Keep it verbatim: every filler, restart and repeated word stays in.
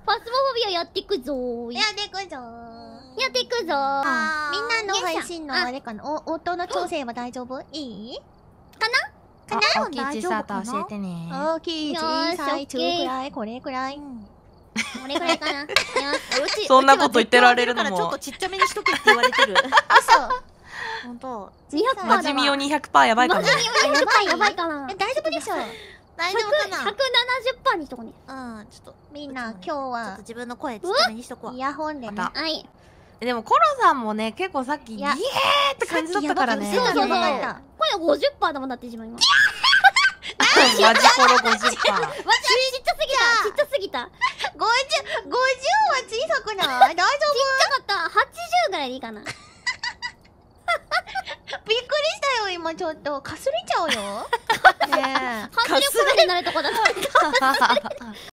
パスモフォビアやっていくぞー。 やっていくぞー。 やっていくぞー。 みんなの配信のあれかな、お音の調整は大丈夫？いい？ かな？ かな？ 大きい小さいと教えてね。 大きい小さい中くらい、これくらい。 これくらいかな。よし。 そんなこと言ってられるのもちょっとちっちゃめにしとけって言われてる。ほんと。 にひゃくパーだわ。 マジミオ にひゃくパー やばいかも。 マジミオにひゃくパーやばいかな。 え、大丈夫でしょ。 大丈夫かな。 ひゃくななじゅっパーにしとこうね。 うん、ちょっとみんな今日ちょっとは自分の声ちっちゃめにしとくわ。 イヤホンでね。 まはい。 でもコロさんもね、結構さっきイエーって感じだったからね。 そうそうそう。 声ごじゅっパーだもんだって自分今。 マジコロごじゅっパー。 わちゃちっちゃすぎた。ちっちゃすぎた。 ごじゅう、ごじゅうは小さくない？大丈ちっちゃかった。はちじゅうぐらいでいいかな。 夫？びっくりしたよ今ちょっとかすれちゃうよ。ねえ。 反射力になるとこだった。